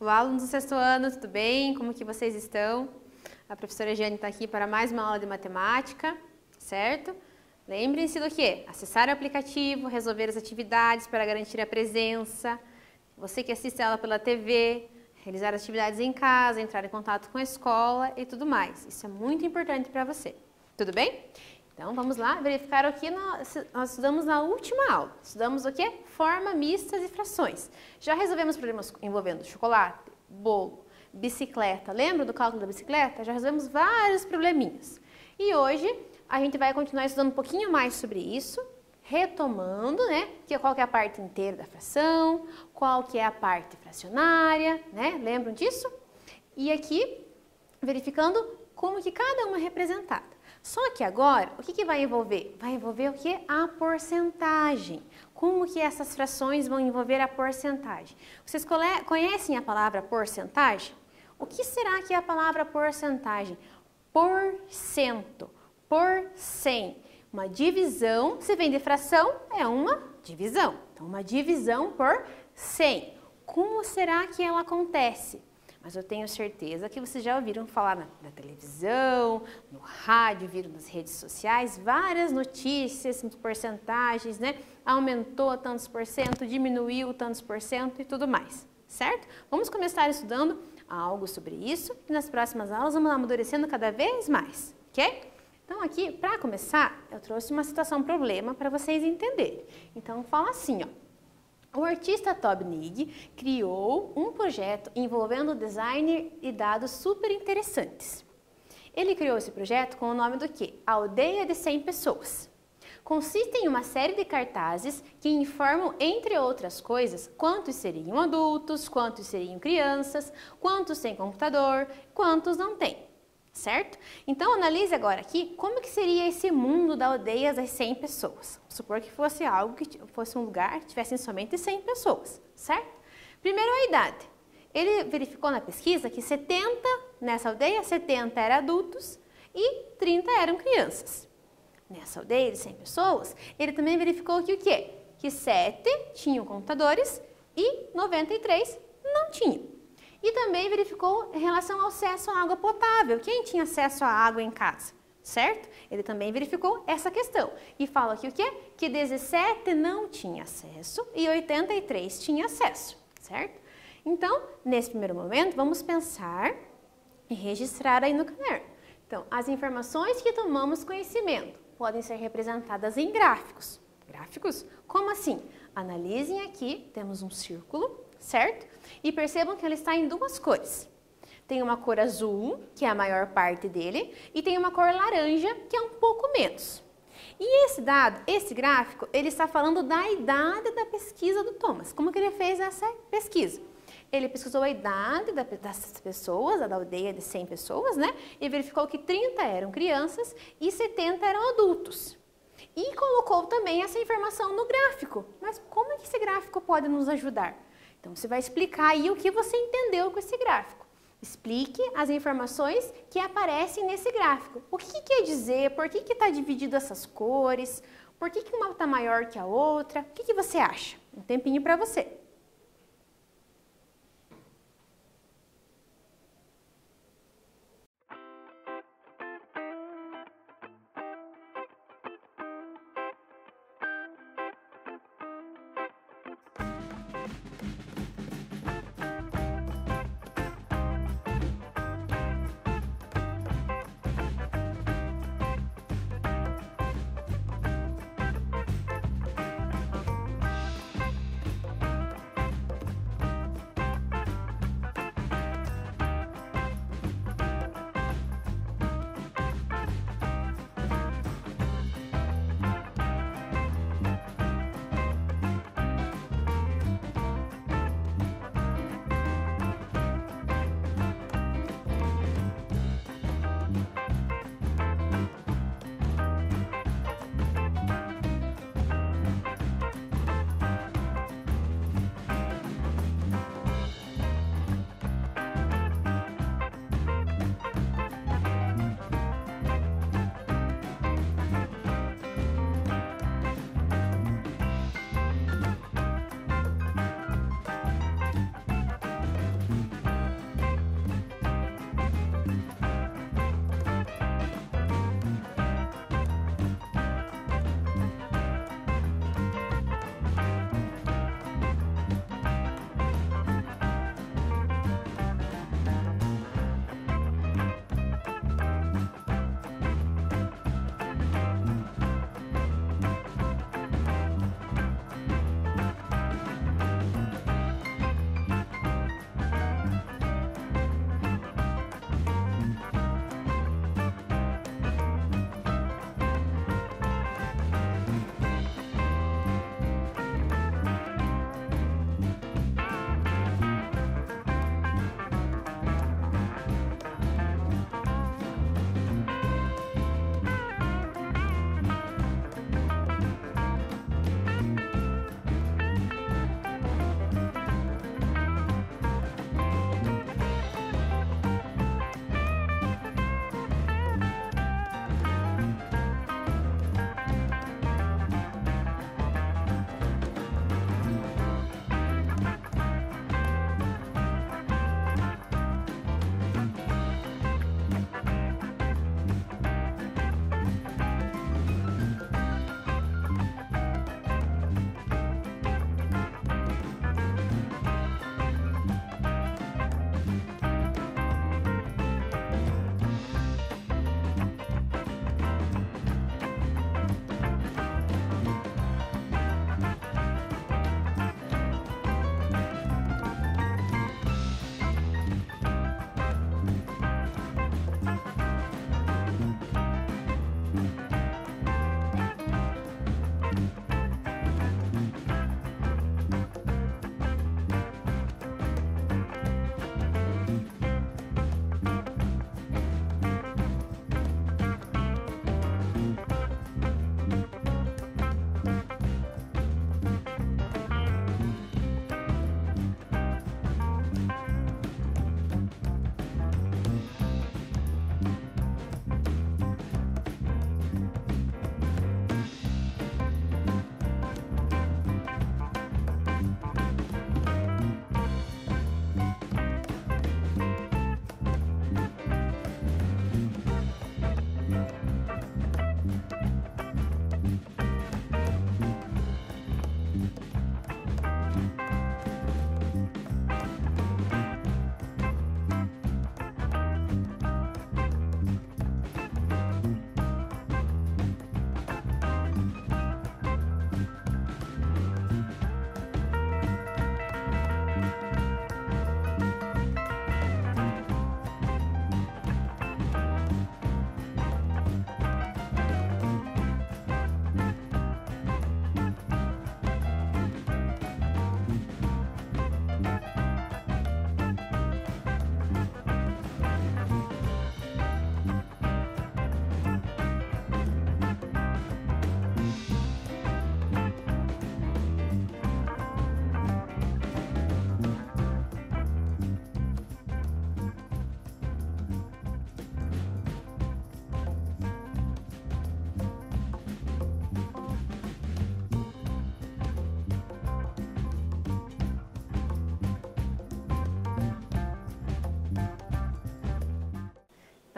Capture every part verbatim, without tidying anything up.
Olá, alunos do sexto ano, tudo bem? Como que vocês estão? A professora Jane está aqui para mais uma aula de matemática, certo? Lembrem-se do quê? Acessar o aplicativo, resolver as atividades para garantir a presença. Você que assiste a aula pela T V, realizar atividades em casa, entrar em contato com a escola e tudo mais. Isso é muito importante para você. Tudo bem? Então, vamos lá verificar o que nós, nós estudamos na última aula. Estudamos o quê? Forma, mistas e frações. Já resolvemos problemas envolvendo chocolate, bolo, bicicleta. Lembra do cálculo da bicicleta? Já resolvemos vários probleminhas. E hoje a gente vai continuar estudando um pouquinho mais sobre isso, retomando, né? Que qual que é a parte inteira da fração, qual que é a parte fracionária, né? Lembram disso? E aqui, verificando como que cada uma é representada. Só que agora, o que, que vai envolver? Vai envolver o que? A porcentagem. Como que essas frações vão envolver a porcentagem? Vocês conhecem a palavra porcentagem? O que será que é a palavra porcentagem? Por cento, por cem. Uma divisão, se vem de fração, é uma divisão. Então, uma divisão por cem. Como será que ela acontece? Mas eu tenho certeza que vocês já ouviram falar na, na televisão, no rádio, viram nas redes sociais, várias notícias, porcentagens, né? Aumentou tantos por cento, diminuiu tantos por cento e tudo mais, certo? Vamos começar estudando algo sobre isso e nas próximas aulas vamos amadurecendo cada vez mais, ok? Então aqui, para começar, eu trouxe uma situação problema para vocês entenderem. Então fala assim, ó. O artista Toby Nigg criou um projeto envolvendo design e dados super interessantes. Ele criou esse projeto com o nome do quê? Aldeia de cem pessoas. Consiste em uma série de cartazes que informam, entre outras coisas, quantos seriam adultos, quantos seriam crianças, quantos têm computador, quantos não têm. Certo? Então, analise agora aqui como que seria esse mundo da aldeia das cem pessoas. Vamos supor que fosse algo que fosse um lugar que tivessem somente cem pessoas, certo? Primeiro, a idade. Ele verificou na pesquisa que setenta, nessa aldeia, setenta eram adultos e trinta eram crianças. Nessa aldeia de cem pessoas, ele também verificou que o quê? Que sete tinham computadores e noventa e três não tinham. E também verificou em relação ao acesso à água potável. Quem tinha acesso à água em casa, certo? Ele também verificou essa questão. E fala aqui o quê? Que dezessete não tinha acesso e oitenta e três tinha acesso, certo? Então, nesse primeiro momento, vamos pensar e registrar aí no caderno. Então, as informações que tomamos conhecimento podem ser representadas em gráficos. Gráficos? Como assim? Analisem aqui, temos um círculo, certo? E percebam que ele está em duas cores. Tem uma cor azul, que é a maior parte dele, e tem uma cor laranja, que é um pouco menos. E esse dado, esse gráfico, ele está falando da idade da pesquisa do Thomas. Como que ele fez essa pesquisa? Ele pesquisou a idade dessas pessoas, a da aldeia de cem pessoas, né? E verificou que trinta eram crianças e setenta eram adultos. E colocou também essa informação no gráfico. Mas como é que esse gráfico pode nos ajudar? Então, você vai explicar aí o que você entendeu com esse gráfico. Explique as informações que aparecem nesse gráfico. O que, que quer dizer? Por que está dividido essas cores? Por que, que uma está maior que a outra? O que, que você acha? Um tempinho para você.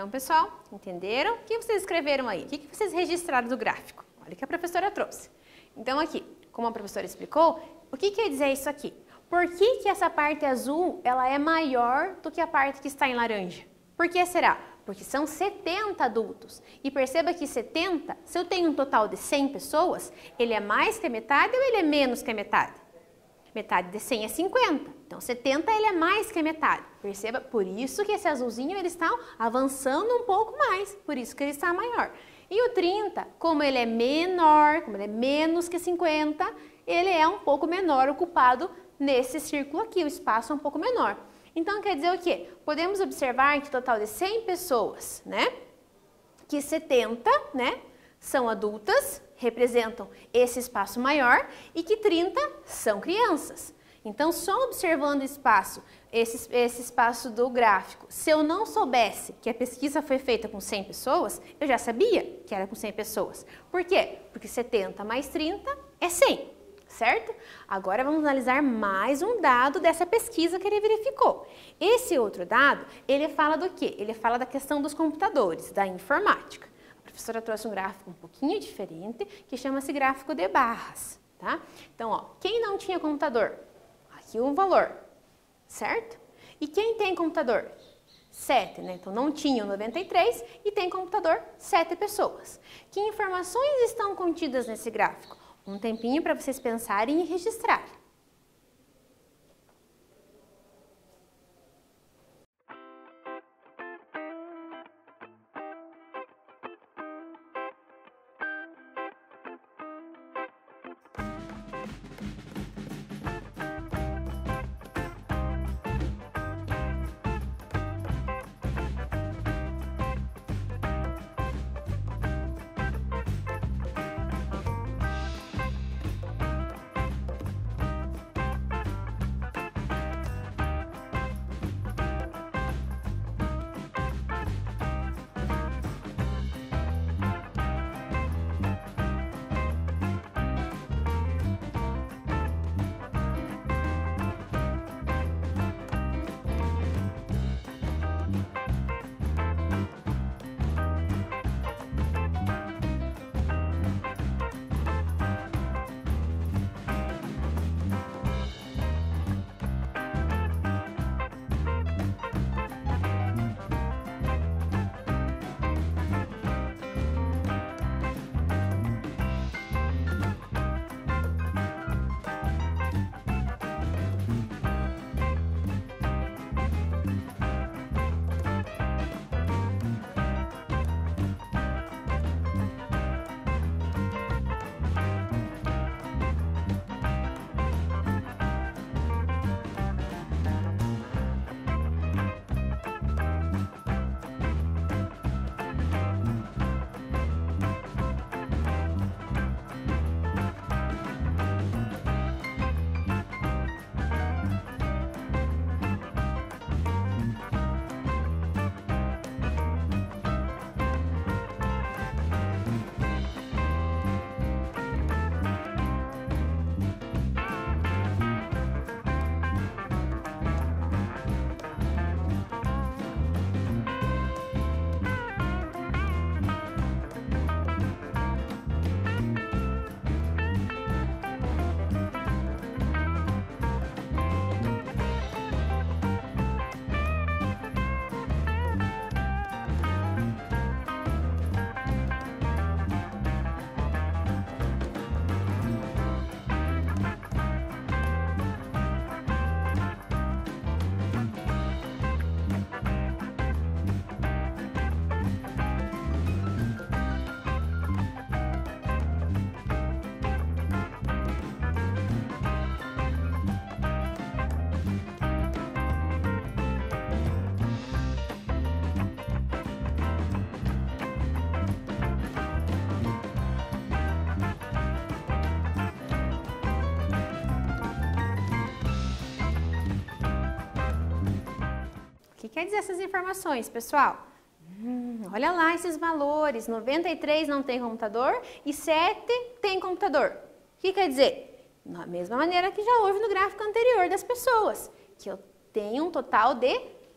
Então, pessoal, entenderam? O que vocês escreveram aí? O que vocês registraram do gráfico? Olha o que a professora trouxe. Então, aqui, como a professora explicou, o que quer dizer isso aqui? Por que que essa parte azul ela é maior do que a parte que está em laranja? Por que será? Porque são setenta adultos. E perceba que setenta, se eu tenho um total de cem pessoas, ele é mais que a metade ou ele é menos que a metade? Metade de cem é cinquenta. Então, setenta ele é mais que a metade. Perceba, por isso que esse azulzinho ele está avançando um pouco mais. Por isso que ele está maior. E o trinta, como ele é menor, como ele é menos que cinquenta, ele é um pouco menor ocupado nesse círculo aqui. O espaço é um pouco menor. Então, quer dizer o quê? Podemos observar que o total de cem pessoas, né? Que setenta, né? São adultas, representam esse espaço maior, e que trinta são crianças. Então, só observando o espaço, esse, esse espaço do gráfico, se eu não soubesse que a pesquisa foi feita com cem pessoas, eu já sabia que era com cem pessoas. Por quê? Porque setenta mais trinta é cem, certo? Agora vamos analisar mais um dado dessa pesquisa que ele verificou. Esse outro dado, ele fala do quê? Ele fala da questão dos computadores, da informática. A professora trouxe um gráfico um pouquinho diferente, que chama-se gráfico de barras, tá? Então, ó, quem não tinha computador? Aqui um valor, certo? E quem tem computador? sete, né? Então, não tinham noventa e três e tem computador sete pessoas. Que informações estão contidas nesse gráfico? Um tempinho para vocês pensarem e registrarem. O que quer dizer essas informações, pessoal? Hum, olha lá esses valores, noventa e três não tem computador e sete tem computador. O que quer dizer? Da mesma maneira que já houve no gráfico anterior das pessoas, que eu tenho um total de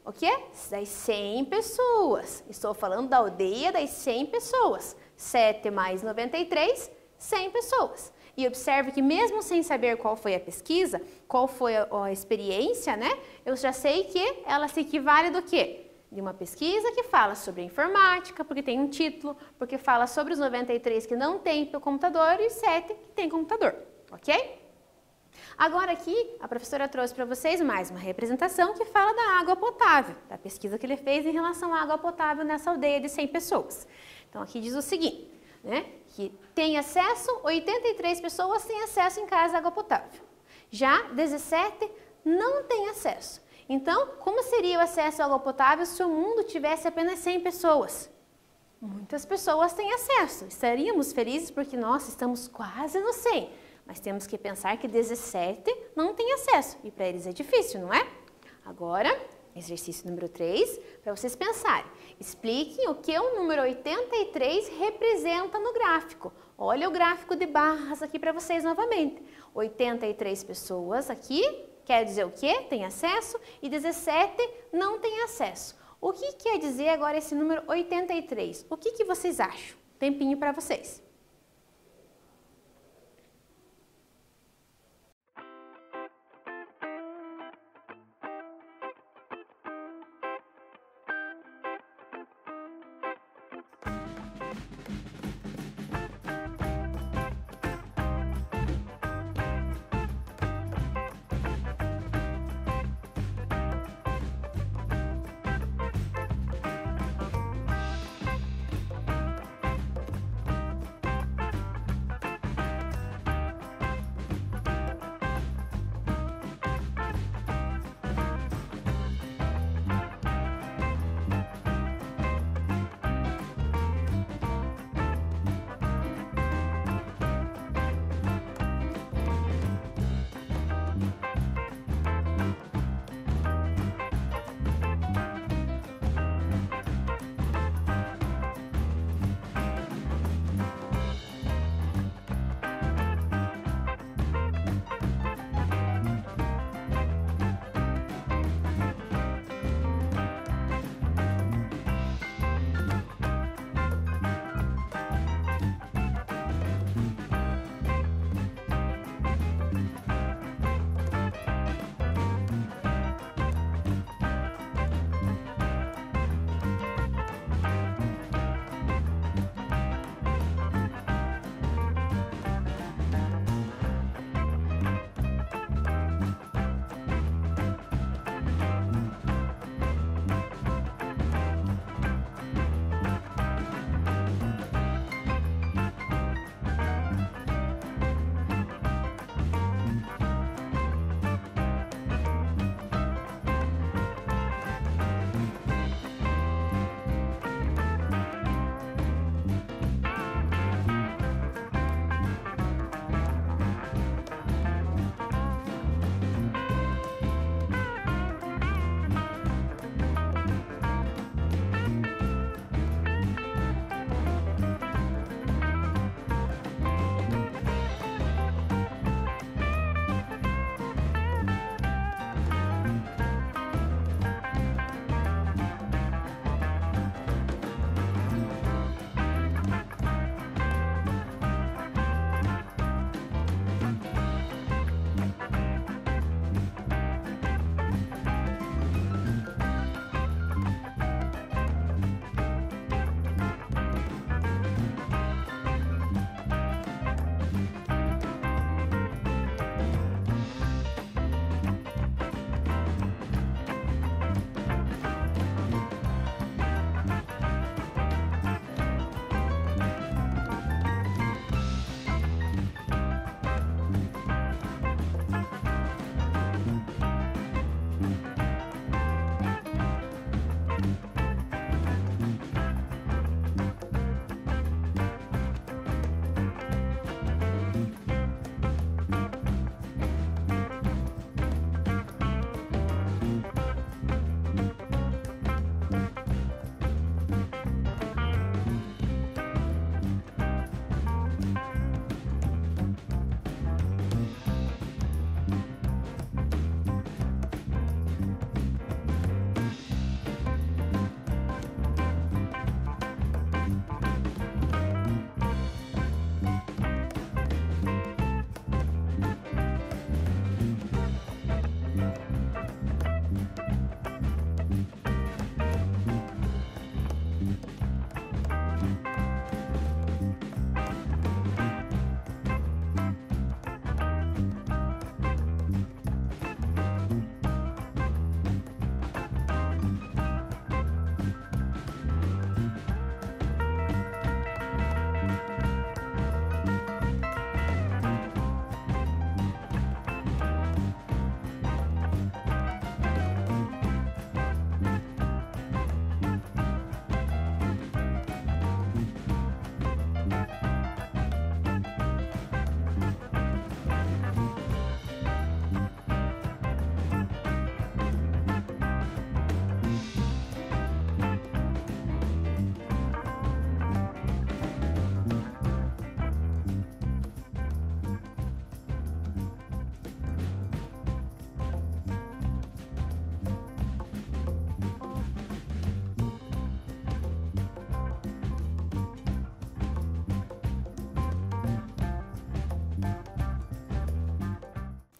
o quê? Das cem pessoas. Estou falando da aldeia das cem pessoas. sete mais noventa e três, cem pessoas. E observe que mesmo sem saber qual foi a pesquisa, qual foi a, a experiência, né? Eu já sei que ela se equivale do quê? De uma pesquisa que fala sobre informática, porque tem um título, porque fala sobre os noventa e três que não tem computador e os sete que tem computador, ok? Agora aqui, a professora trouxe para vocês mais uma representação que fala da água potável, da pesquisa que ele fez em relação à água potável nessa aldeia de cem pessoas. Então aqui diz o seguinte, né, que tem acesso, oitenta e três pessoas têm acesso em casa à água potável. Já dezessete não têm acesso. Então, como seria o acesso à água potável se o mundo tivesse apenas cem pessoas? Muitas pessoas têm acesso. Estaríamos felizes porque nós estamos quase no cem. Mas temos que pensar que dezessete não têm acesso. E para eles é difícil, não é? Agora, exercício número três, para vocês pensarem. Expliquem o que o número oitenta e três representa no gráfico. Olha o gráfico de barras aqui para vocês novamente. oitenta e três pessoas aqui. Quer dizer o quê? Tem acesso e dezessete não tem acesso. O que quer dizer agora esse número oitenta e três? O que, que vocês acham? Tempinho para vocês.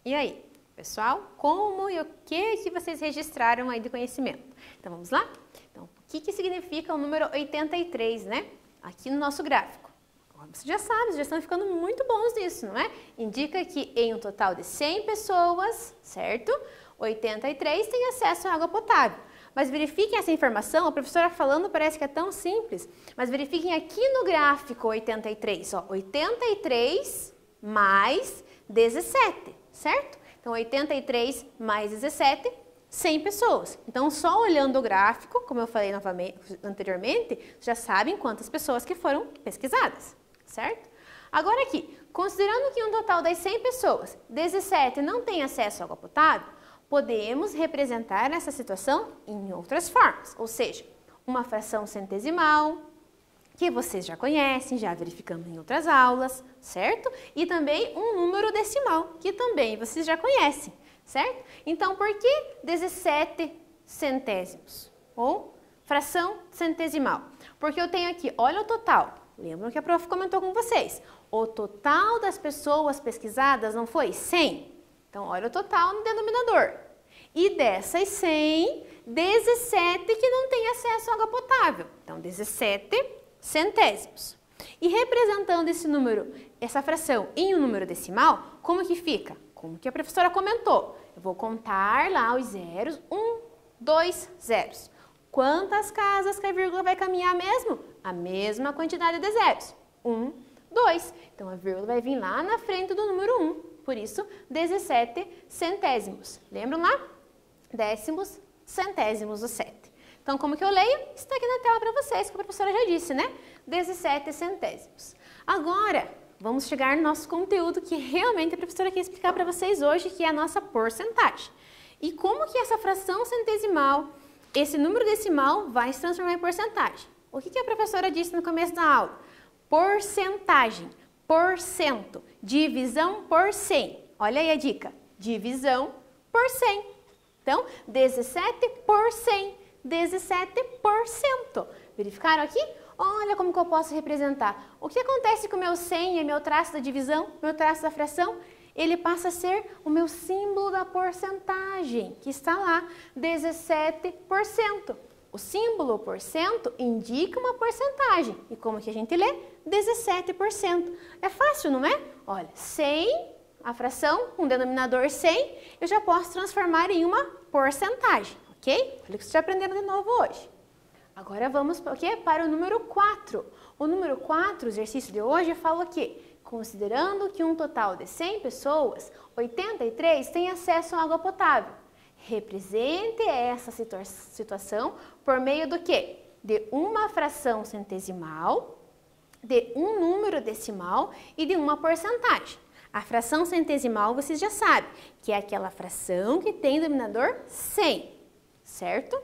E aí, pessoal, como e o que, que vocês registraram aí de conhecimento? Então, vamos lá? Então, o que, que significa o número oitenta e três, né? Aqui no nosso gráfico. Você já sabe, vocês já estão ficando muito bons nisso, não é? Indica que em um total de cem pessoas, certo? oitenta e três têm acesso à água potável. Mas verifiquem essa informação, a professora falando parece que é tão simples, mas verifiquem aqui no gráfico oitenta e três, ó, oitenta e três mais dezessete, certo? Então, oitenta e três mais dezessete, cem pessoas. Então, só olhando o gráfico, como eu falei novamente, anteriormente, já sabem quantas pessoas que foram pesquisadas, certo? Agora aqui, considerando que um total das cem pessoas, dezessete não tem acesso à água potável, podemos representar essa situação em outras formas, ou seja, uma fração centesimal, que vocês já conhecem, já verificamos em outras aulas, certo? E também um número decimal, que também vocês já conhecem, certo? Então, por que dezessete centésimos? Ou fração centesimal? Porque eu tenho aqui, olha o total, lembram que a prof comentou com vocês, o total das pessoas pesquisadas não foi cem? Então, olha o total no denominador. E dessas cem, dezessete que não tem acesso à água potável. Então, dezessete centésimos. E representando esse número, essa fração em um número decimal, como que fica? Como que a professora comentou. Eu vou contar lá os zeros, um, dois zeros. Quantas casas que a vírgula vai caminhar mesmo? A mesma quantidade de zeros. um, dois. Então, a vírgula vai vir lá na frente do número um. Por isso, dezessete centésimos. Lembram lá? Décimos, centésimos do sete. Então, como que eu leio? Está aqui na tela para vocês, que a professora já disse, né? dezessete centésimos. Agora, vamos chegar no nosso conteúdo que realmente a professora quer explicar para vocês hoje, que é a nossa porcentagem. E como que essa fração centesimal, esse número decimal, vai se transformar em porcentagem? O que que a professora disse no começo da aula? Porcentagem. Porcento, divisão por cem. Olha aí a dica, divisão por cem. Então, dezessete por cem, dezessete por cento. Verificaram aqui? Olha como que eu posso representar. O que acontece com o meu cem e meu traço da divisão, meu traço da fração? Ele passa a ser o meu símbolo da porcentagem, que está lá, dezessete por cento. O símbolo porcento indica uma porcentagem. E como que a gente lê? dezessete por cento. É fácil, não é? Olha, cem, a fração, um denominador cem, eu já posso transformar em uma porcentagem, ok? Olha o que vocês já aprenderam de novo hoje. Agora vamos para o quê? Para o número quatro. O número quatro, o exercício de hoje, fala o quê? Considerando que um total de cem pessoas, oitenta e três têm acesso à água potável. Represente essa situa situação por meio do quê? De uma fração centesimal, de um número decimal e de uma porcentagem. A fração centesimal vocês já sabem, que é aquela fração que tem denominador cem, certo?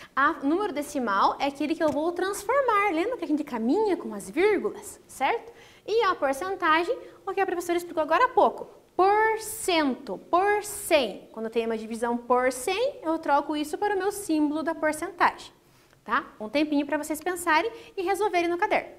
O número decimal é aquele que eu vou transformar, lembra que a gente caminha com as vírgulas, certo? E a porcentagem, o que a professora explicou agora há pouco, por cento, por cem. Quando eu tenho uma divisão por cem, eu troco isso para o meu símbolo da porcentagem, tá? Um tempinho para vocês pensarem e resolverem no caderno.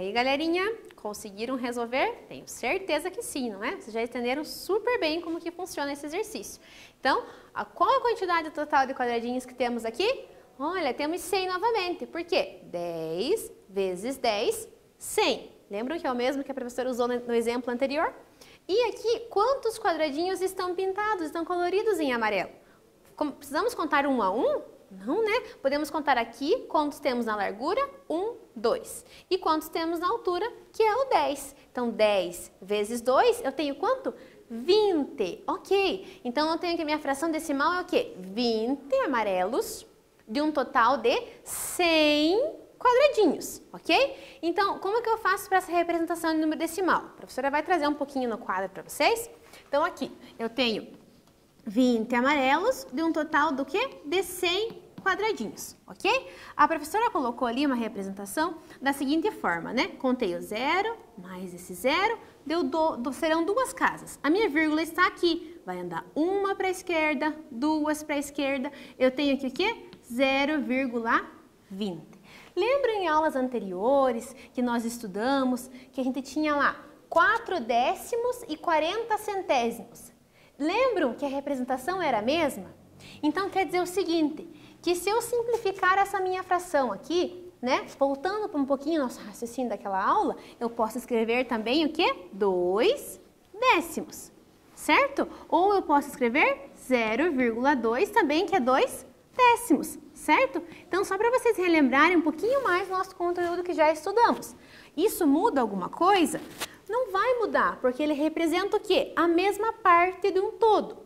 aí, galerinha, conseguiram resolver? Tenho certeza que sim, não é? Vocês já entenderam super bem como que funciona esse exercício. Então, a, qual a quantidade total de quadradinhos que temos aqui? Olha, temos cem novamente. Por quê? dez vezes dez, cem. Lembram que é o mesmo que a professora usou no exemplo anterior? E aqui, quantos quadradinhos estão pintados, estão coloridos em amarelo? Como, precisamos contar um a um? Não, né? Podemos contar aqui quantos temos na largura? um, dois. E quantos temos na altura? Que é o dez. Então, dez vezes dois, eu tenho quanto? vinte. Ok. Então, eu tenho que a minha fração decimal é o quê? vinte amarelos de um total de cem quadradinhos, ok? Então, como que eu faço para essa representação de número decimal? A professora vai trazer um pouquinho no quadro para vocês. Então, aqui, eu tenho vinte amarelos de um total do quê? De cem quadradinhos, ok? A professora colocou ali uma representação da seguinte forma, né? Contei o zero, mais esse zero, deu do, do, serão duas casas. A minha vírgula está aqui, vai andar uma para a esquerda, duas para a esquerda. Eu tenho aqui o quê? zero vírgula vinte. Lembra em aulas anteriores que nós estudamos que a gente tinha lá quatro décimos e quarenta centésimos? Lembram que a representação era a mesma? Então quer dizer o seguinte, que se eu simplificar essa minha fração aqui, né, voltando para um pouquinho nosso raciocínio daquela aula, eu posso escrever também o quê? dois décimos, certo? Ou eu posso escrever zero vírgula dois também, que é dois décimos, certo? Então, só para vocês relembrarem um pouquinho mais do nosso conteúdo que já estudamos. Isso muda alguma coisa? Não vai mudar, porque ele representa o quê? A mesma parte de um todo.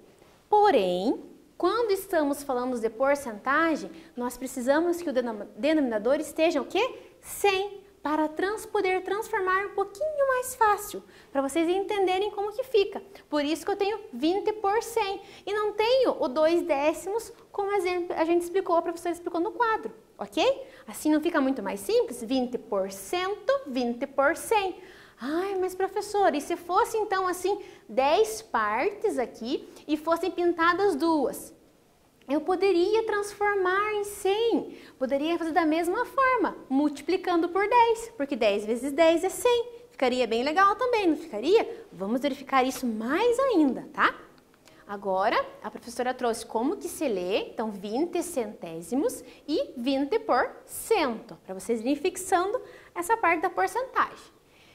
Porém, quando estamos falando de porcentagem, nós precisamos que o denominador esteja o quê? cem, para trans, poder transformar um pouquinho mais fácil, para vocês entenderem como que fica. Por isso que eu tenho vinte por cem e não tenho o dois décimos, como a gente explicou, a professora explicou no quadro, ok? Assim não fica muito mais simples? vinte por cento, vinte por cem. Ai, mas professora, e se fosse então assim dez partes aqui e fossem pintadas duas? Eu poderia transformar em cem, poderia fazer da mesma forma, multiplicando por dez, porque dez vezes dez é cem. Ficaria bem legal também, não ficaria? Vamos verificar isso mais ainda, tá? Agora, a professora trouxe como que se lê, então vinte centésimos e vinte por cento, para vocês irem fixando essa parte da porcentagem.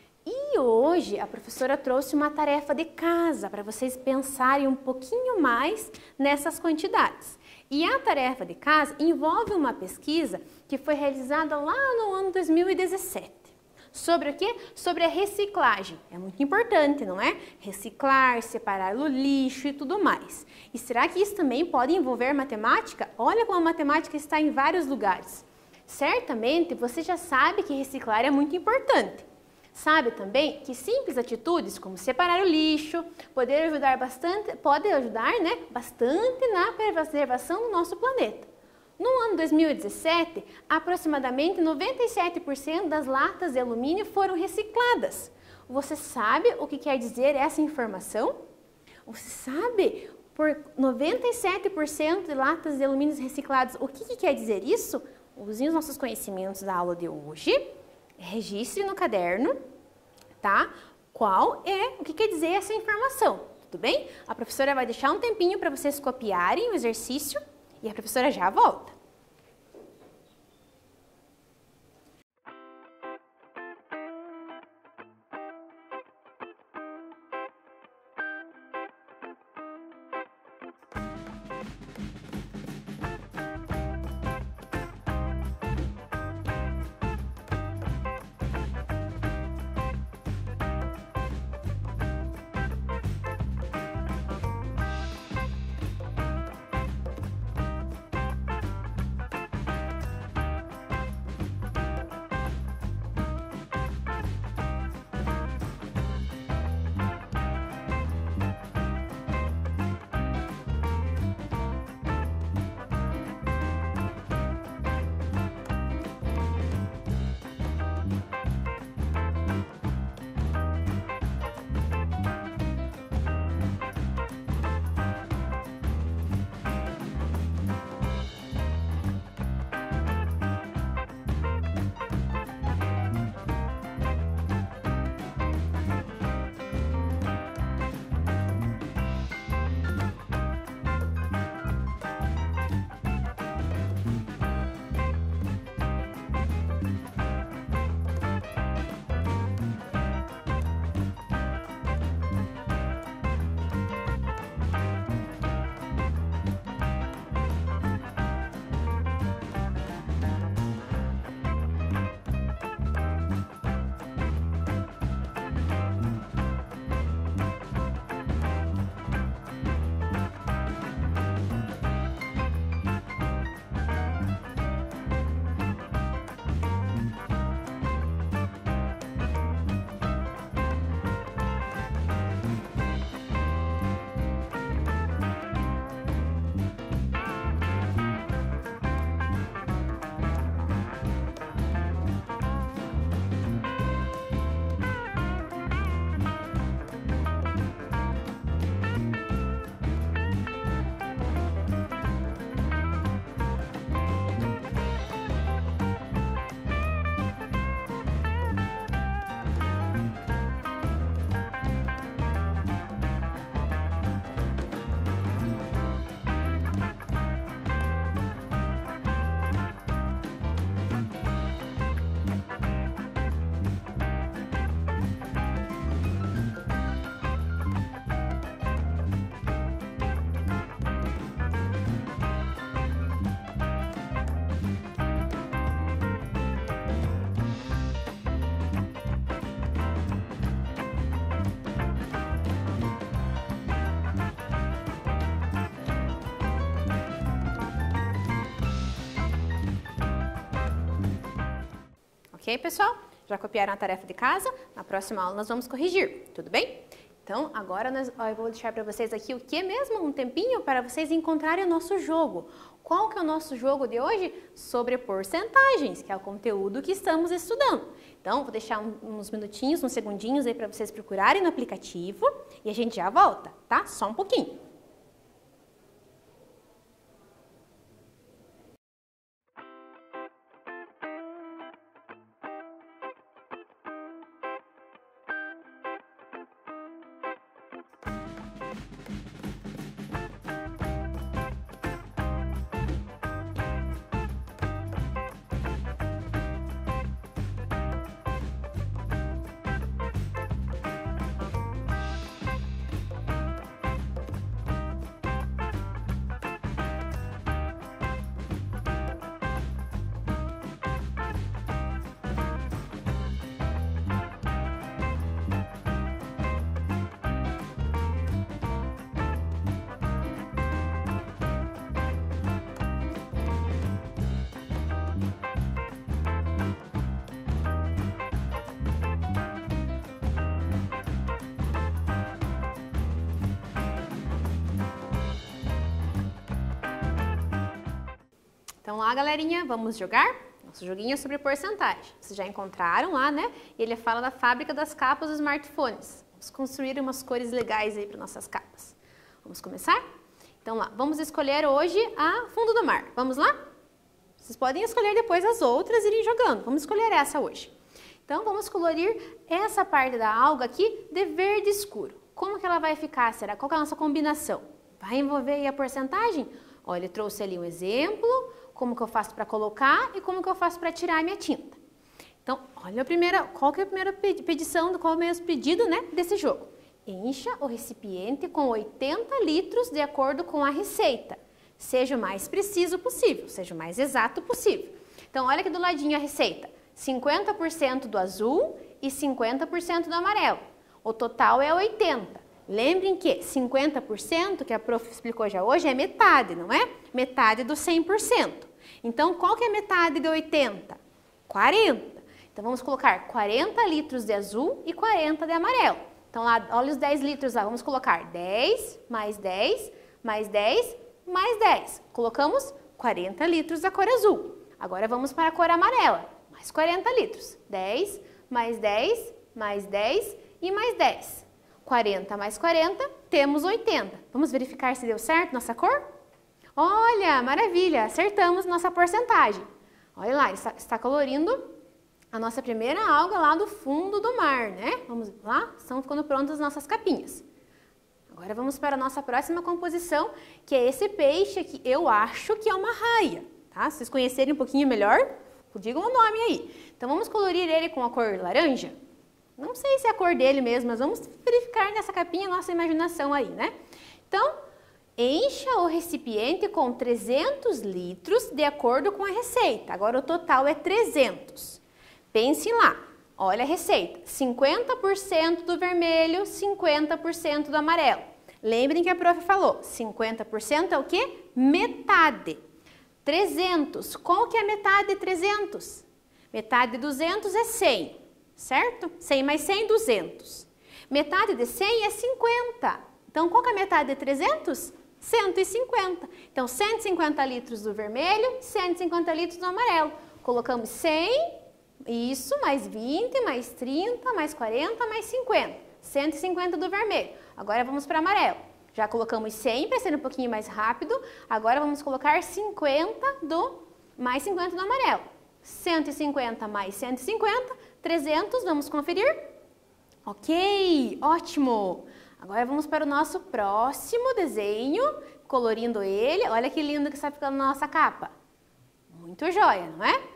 E hoje a professora trouxe uma tarefa de casa para vocês pensarem um pouquinho mais nessas quantidades. E a tarefa de casa envolve uma pesquisa que foi realizada lá no ano dois mil e dezessete. Sobre o quê? Sobre a reciclagem. É muito importante, não é? Reciclar, separar o lixo e tudo mais. E será que isso também pode envolver matemática? Olha como a matemática está em vários lugares. Certamente você já sabe que reciclar é muito importante. Sabe também que simples atitudes como separar o lixo, poder ajudar bastante, pode ajudar, né, bastante na preservação do nosso planeta. No ano dois mil e dezessete, aproximadamente noventa e sete por cento das latas de alumínio foram recicladas. Você sabe o que quer dizer essa informação? Você sabe, por noventa e sete por cento de latas de alumínio recicladas, o que, que quer dizer isso? Use os nossos conhecimentos da aula de hoje. Registre no caderno, tá? Qual é, o que quer dizer essa informação, tudo bem? A professora vai deixar um tempinho para vocês copiarem o exercício e a professora já volta. Ok, pessoal? Já copiaram a tarefa de casa? Na próxima aula nós vamos corrigir, tudo bem? Então, agora nós, ó, eu vou deixar para vocês aqui o que mesmo? Um tempinho para vocês encontrarem o nosso jogo. Qual que é o nosso jogo de hoje? Sobre porcentagens, que é o conteúdo que estamos estudando. Então, vou deixar um, uns minutinhos, uns segundinhos aí para vocês procurarem no aplicativo e a gente já volta, tá? Só um pouquinho. Então lá, galerinha, vamos jogar? Nosso joguinho é sobre porcentagem. Vocês já encontraram lá, né? E ele fala da fábrica das capas dos smartphones. Vamos construir umas cores legais aí para nossas capas. Vamos começar? Então lá, vamos escolher hoje a fundo do mar. Vamos lá? Vocês podem escolher depois as outras e irem jogando. Vamos escolher essa hoje. Então vamos colorir essa parte da alga aqui de verde escuro. Como que ela vai ficar? Será? Qual que é a nossa combinação? Vai envolver aí a porcentagem? Olha, ele trouxe ali um exemplo. Como que eu faço para colocar e como que eu faço para tirar a minha tinta. Então, olha a primeira, qual que é a primeira pedição, qual é o mesmo pedido, né, desse jogo? Encha o recipiente com oitenta litros de acordo com a receita. Seja o mais preciso possível, seja o mais exato possível. Então, olha aqui do ladinho a receita. cinquenta por cento do azul e cinquenta por cento do amarelo. O total é oitenta. Lembrem que cinquenta por cento, que a prof explicou já hoje, é metade, não é? Metade do cem por cento. Então, qual que é metade de oitenta? quarenta. Então, vamos colocar quarenta litros de azul e quarenta de amarelo. Então, lá, olha os dez litros lá. Vamos colocar dez, mais dez, mais dez, mais dez. Colocamos quarenta litros da cor azul. Agora, vamos para a cor amarela. Mais quarenta litros. dez, mais dez, mais dez e mais dez. quarenta mais quarenta, temos oitenta. Vamos verificar se deu certo nossa cor? Olha, maravilha, acertamos nossa porcentagem. Olha lá, está, está colorindo a nossa primeira alga lá do fundo do mar, né? Vamos lá, estão ficando prontas as nossas capinhas. Agora vamos para a nossa próxima composição, que é esse peixe aqui. Eu acho que é uma raia, tá? Se vocês conhecerem um pouquinho melhor, digam o nome aí. Então vamos colorir ele com a cor laranja? Não sei se é a cor dele mesmo, mas vamos verificar nessa capinha a nossa imaginação aí, né? Então, encha o recipiente com trezentos litros de acordo com a receita. Agora o total é trezentos. Pense lá, olha a receita. cinquenta por cento do vermelho, cinquenta por cento do amarelo. Lembrem que a prof falou, cinquenta por cento é o quê? Metade. trezentos, qual que é a metade de trezentos? Metade de duzentos é cem. Certo? cem mais cem, duzentos. Metade de cem é cinquenta. Então, qual que é a metade de trezentos? cento e cinquenta. Então, cento e cinquenta litros do vermelho, cento e cinquenta litros do amarelo. Colocamos cem, isso, mais vinte, mais trinta, mais quarenta, mais cinquenta. cento e cinquenta do vermelho. Agora, vamos para o amarelo. Já colocamos cem, para ser um pouquinho mais rápido. Agora, vamos colocar cinquenta do, mais cinquenta do amarelo. cento e cinquenta mais cento e cinquenta, trezentos, vamos conferir? Ok, ótimo! Agora vamos para o nosso próximo desenho, colorindo ele. Olha que lindo que está ficando na nossa capa. Muito joia, não é?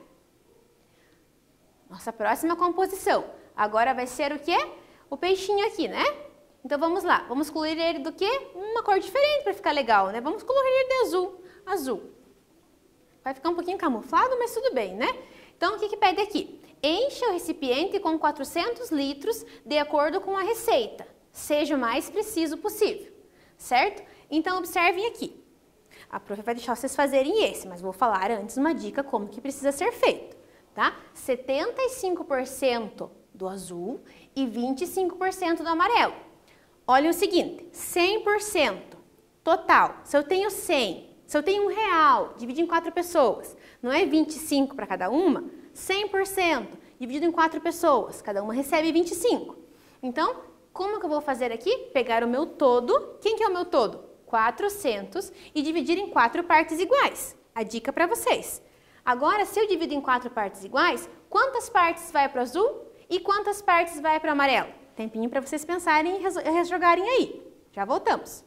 Nossa próxima composição. Agora vai ser o quê? O peixinho aqui, né? Então vamos lá, vamos colorir ele do quê? Uma cor diferente para ficar legal, né? Vamos colorir ele de azul, azul. Vai ficar um pouquinho camuflado, mas tudo bem, né? Então, o que que pede aqui? Encha o recipiente com quatrocentos litros de acordo com a receita. Seja o mais preciso possível, certo? Então, observem aqui. A prof vai deixar vocês fazerem esse, mas vou falar antes uma dica como que precisa ser feito. tá? setenta e cinco por cento do azul e vinte e cinco por cento do amarelo. Olha o seguinte, cem por cento total. Se eu tenho cem, se eu tenho um real, dividido em quatro pessoas, não é vinte e cinco para cada uma? cem por cento dividido em quatro pessoas, cada uma recebe vinte e cinco. Então, como que eu vou fazer aqui? Pegar o meu todo, quem que é o meu todo? quatrocentos e dividir em quatro partes iguais. A dica para vocês. Agora, se eu divido em quatro partes iguais, quantas partes vai para o azul e quantas partes vai para o amarelo? Tempinho para vocês pensarem e jogarem aí. Já voltamos.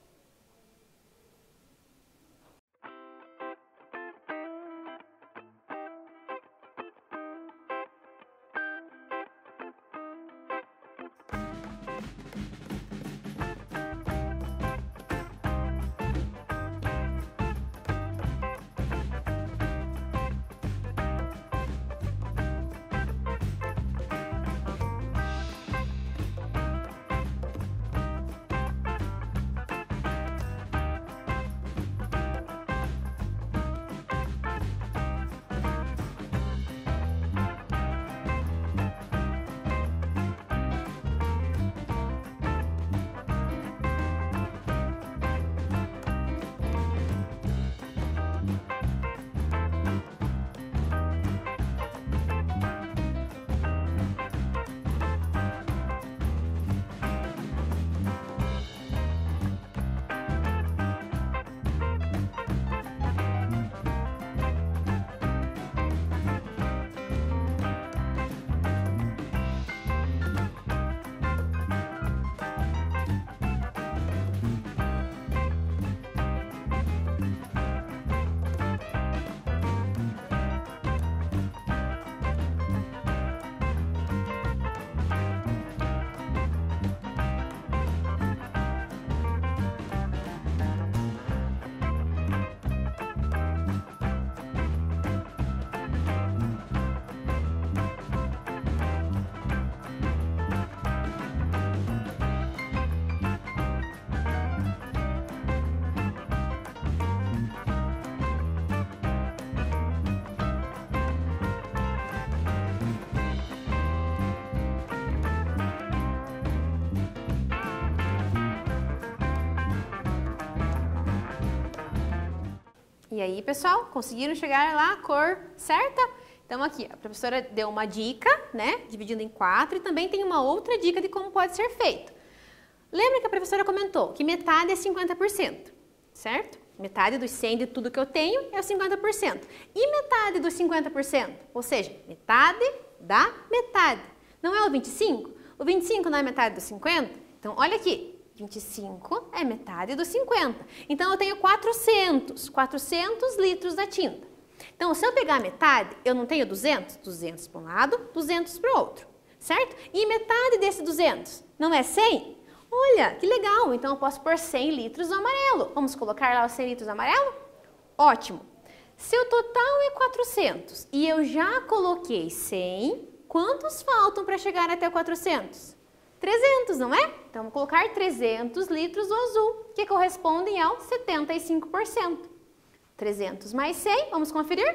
E aí, pessoal, conseguiram chegar lá a cor certa? Então aqui, a professora deu uma dica, né, dividindo em quatro, e também tem uma outra dica de como pode ser feito. Lembra que a professora comentou que metade é cinquenta por cento, certo? Metade dos cem de tudo que eu tenho é o cinquenta por cento. E metade dos cinquenta por cento? Ou seja, metade da metade. Não é o vinte e cinco? O vinte e cinco não é metade dos cinquenta? Então, olha aqui. vinte e cinco é metade dos cinquenta. Então, eu tenho quatrocentos, quatrocentos litros da tinta. Então, se eu pegar a metade, eu não tenho duzentos? duzentos para um lado, duzentos para o outro, certo? E metade desse duzentos não é cem? Olha, que legal! Então, eu posso pôr cem litros do amarelo. Vamos colocar lá os cem litros do amarelo? Ótimo! Se o total é quatrocentos e eu já coloquei cem, quantos faltam para chegar até quatrocentos? trezentos, não é? Então, vou colocar trezentos litros do azul, que correspondem ao setenta e cinco por cento. trezentos mais cem, vamos conferir?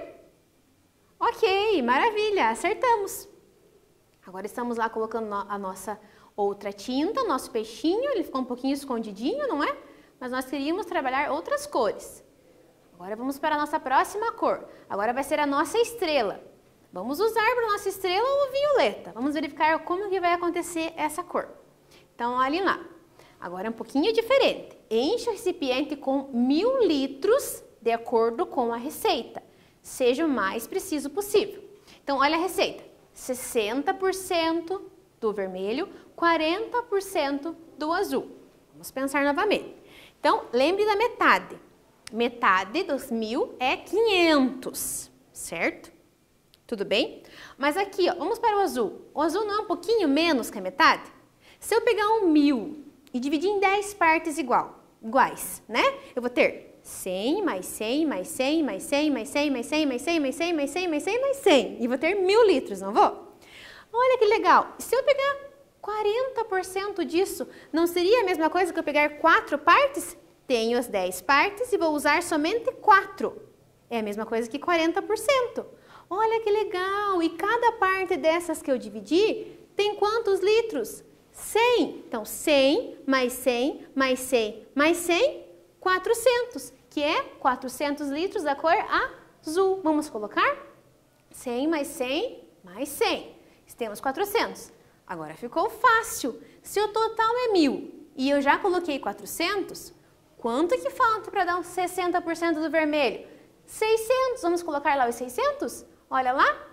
Ok, maravilha, acertamos. Agora estamos lá colocando a nossa outra tinta, nosso peixinho, ele ficou um pouquinho escondidinho, não é? Mas nós queríamos trabalhar outras cores. Agora vamos para a nossa próxima cor. Agora vai ser a nossa estrela. Vamos usar para a nossa estrela o violeta. Vamos verificar como que vai acontecer essa cor. Então, olhem lá. Agora é um pouquinho diferente. Enche o recipiente com mil litros de acordo com a receita. Seja o mais preciso possível. Então, olha a receita. sessenta por cento do vermelho, quarenta por cento do azul. Vamos pensar novamente. Então, lembre da metade. Metade dos mil é quinhentos, certo? Tudo bem? Mas aqui, ó, vamos para o azul. O azul não é um pouquinho menos que a metade? Se eu pegar um mil e dividir em dez partes igual, iguais, né? Eu vou ter cem, mais cem, mais cem, mais cem, mais cem, mais cem, mais cem, mais cem, mais cem, mais cem, mais cem. E vou ter mil litros, não vou? Olha que legal. Se eu pegar quarenta por cento disso, não seria a mesma coisa que eu pegar quatro partes? Tenho as dez partes e vou usar somente quatro. É a mesma coisa que quarenta por cento. Olha que legal! E cada parte dessas que eu dividi tem quantos litros? cem. Então, cem mais cem mais cem mais cem, quatrocentos, que é quatrocentos litros da cor azul. Vamos colocar? cem mais cem mais cem. Temos quatrocentos. Agora ficou fácil. Se o total é mil e eu já coloquei quatrocentos, quanto que falta para dar uns sessenta por cento do vermelho? seiscentos. Vamos colocar lá os seiscentos? Olha lá.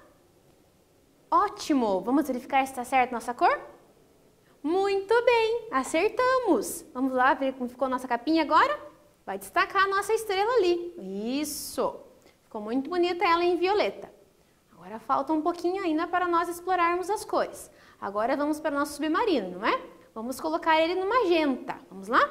Ótimo. Vamos verificar se está certo nossa cor? Muito bem. Acertamos. Vamos lá ver como ficou a nossa capinha agora? Vai destacar a nossa estrela ali. Isso. Ficou muito bonita ela em violeta. Agora falta um pouquinho ainda para nós explorarmos as cores. Agora vamos para o nosso submarino, não é? Vamos colocar ele no magenta. Vamos lá?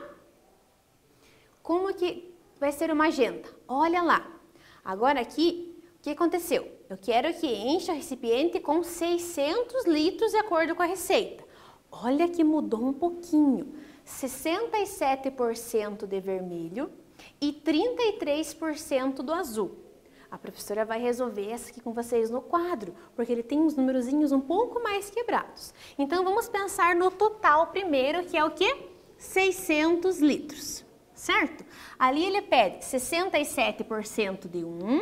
Como que vai ser o magenta? Olha lá. Agora aqui, o que aconteceu? Eu quero que encha o recipiente com seiscentos litros de acordo com a receita. Olha que mudou um pouquinho. sessenta e sete por cento de vermelho e trinta e três por cento do azul. A professora vai resolver essa aqui com vocês no quadro, porque ele tem uns numerozinhos um pouco mais quebrados. Então, vamos pensar no total primeiro, que é o quê? seiscentos litros, certo? Ali ele pede sessenta e sete por cento de um,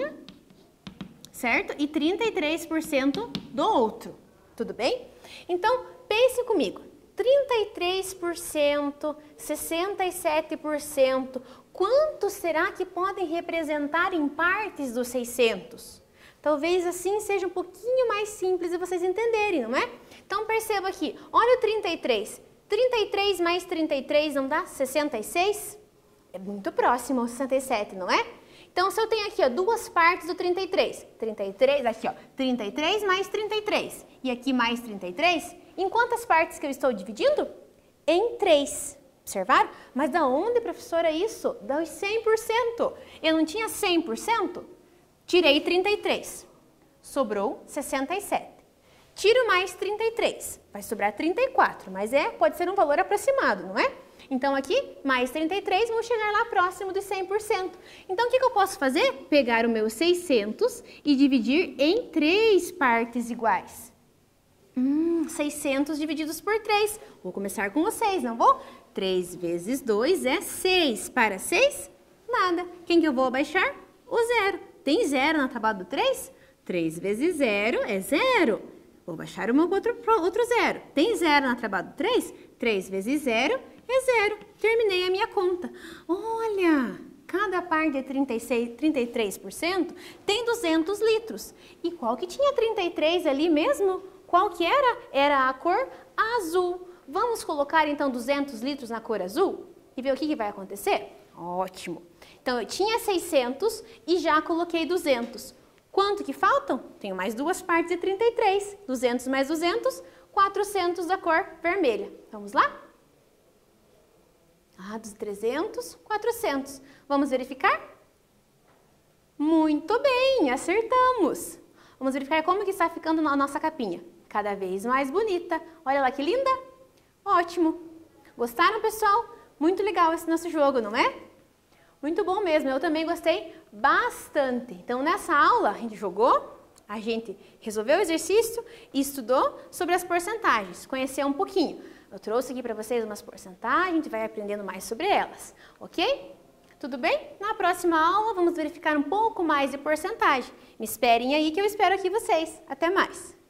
certo? E trinta e três por cento do outro, tudo bem? Então, pense comigo. trinta e três por cento, sessenta e sete por cento, quanto será que podem representar em partes dos seiscentos? Talvez assim seja um pouquinho mais simples de vocês entenderem, não é? Então perceba aqui, olha o trinta e três. trinta e três mais trinta e três não dá sessenta e seis? É muito próximo ao sessenta e sete, não é? Então se eu tenho aqui ó, duas partes do trinta e três, trinta e três, aqui ó, trinta e três mais trinta e três, e aqui mais trinta e três, em quantas partes que eu estou dividindo? Em três. Observaram? Mas da onde, professora, isso? Dá os cem por cento. Eu não tinha cem por cento? Tirei trinta e três. Sobrou sessenta e sete. Tiro mais trinta e três. Vai sobrar trinta e quatro, mas é, pode ser um valor aproximado, não é? Então aqui, mais trinta e três, vou chegar lá próximo dos cem por cento. Então o que, que eu posso fazer? Pegar o meu seiscentos e dividir em três partes iguais. Hum, seiscentos divididos por três. Vou começar com o seis, não vou? três vezes dois é seis. Para seis, nada. Quem que eu vou abaixar? O zero. Tem zero na tábua do três? três vezes zero é zero. Vou baixar o meu outro, outro zero. Tem zero na tábua do três? três vezes zero é zero. Terminei a minha conta. Olha, cada parte de trinta e seis, trinta e três por cento tem duzentos litros. E qual que tinha trinta e três ali mesmo? Qual que era? Era a cor azul. Vamos colocar então duzentos litros na cor azul e ver o que, que vai acontecer? Ótimo! Então eu tinha seiscentos e já coloquei duzentos. Quanto que faltam? Tenho mais duas partes de trinta e três. duzentos mais duzentos, quatrocentos da cor vermelha. Vamos lá? Ah, dos trezentos, quatrocentos. Vamos verificar? Muito bem, acertamos! Vamos verificar como que está ficando a nossa capinha. Cada vez mais bonita. Olha lá que linda! Ótimo! Gostaram, pessoal? Muito legal esse nosso jogo, não é? Muito bom mesmo, eu também gostei bastante. Então, nessa aula, a gente jogou, a gente resolveu o exercício e estudou sobre as porcentagens, conheceu um pouquinho. Eu trouxe aqui para vocês umas porcentagens, a gente vai aprendendo mais sobre elas, ok? Tudo bem? Na próxima aula, vamos verificar um pouco mais de porcentagem. Me esperem aí que eu espero aqui vocês. Até mais!